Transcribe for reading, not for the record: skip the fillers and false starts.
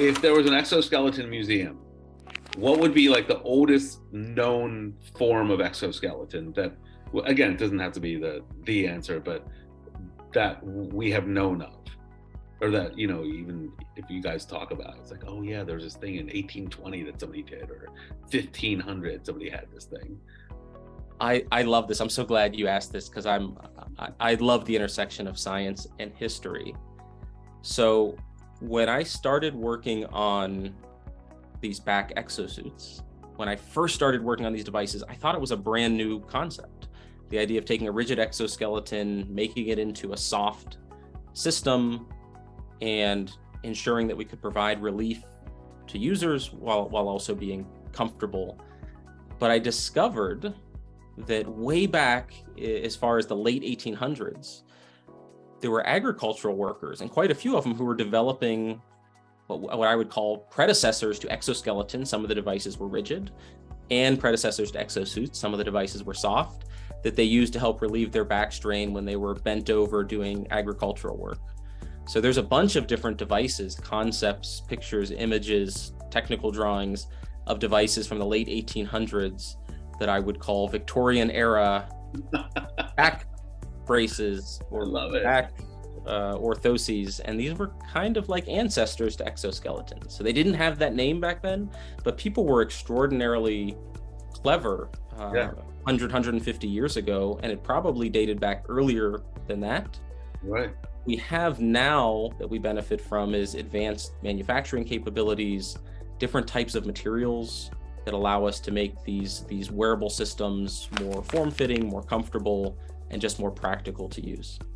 if there was an exoskeleton museum, what would be like the oldest known form of exoskeleton that, well, again, it doesn't have to be the answer, but that we have known of, or that, you know, even if you guys talk about it, it's like, oh yeah, there's this thing in 1820 that somebody did, or 1500 somebody had this thing. I love this. I'm so glad you asked this, because I love the intersection of science and history. So when I started working on these back exosuits, when I first started working on these devices, I thought it was a brand new concept. The idea of taking a rigid exoskeleton, making it into a soft system, and ensuring that we could provide relief to users while also being comfortable. But I discovered that way back, as far as the late 1800s, there were agricultural workers, and quite a few of them, who were developing what I would call predecessors to exoskeletons. Some of the devices were rigid, and predecessors to exosuits. Some of the devices were soft, that they used to help relieve their back strain when they were bent over doing agricultural work. So there's a bunch of different devices, concepts, pictures, images, technical drawings of devices from the late 1800s that I would call Victorian era back braces or back orthoses. And these were kind of like ancestors to exoskeletons. So they didn't have that name back then, but people were extraordinarily clever 100, 150 years ago, and it probably dated back earlier than that. Right. We have now that we benefit from is advanced manufacturing capabilities, different types of materials that allow us to make these wearable systems more form-fitting, more comfortable, and just more practical to use.